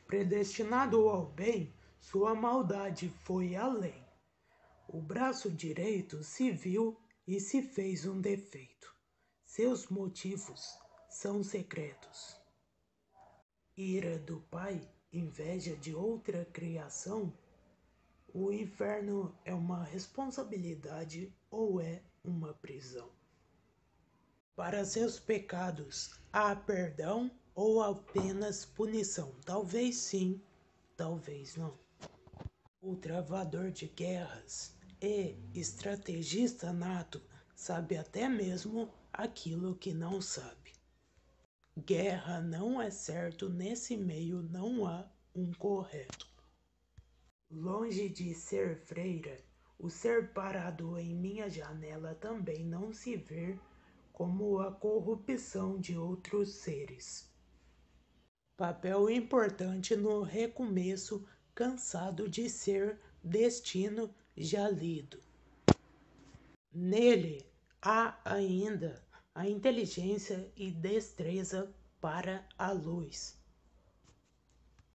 Predestinado ao bem, sua maldade foi além. O braço direito se viu e se fez um defeito. Seus motivos são secretos. Ira do pai, inveja de outra criação? O inferno é uma responsabilidade ou é uma prisão? Para seus pecados, há perdão ou apenas punição? Talvez sim, talvez não. O travador de guerras e estrategista nato sabe até mesmo aquilo que não sabe. Guerra não é certo, nesse meio não há um correto. Longe de ser freira, o ser parado em minha janela também não se vê como a corrupção de outros seres. Papel importante no recomeço, cansado de ser destino já lido. Nele há ainda a inteligência e destreza para a luz.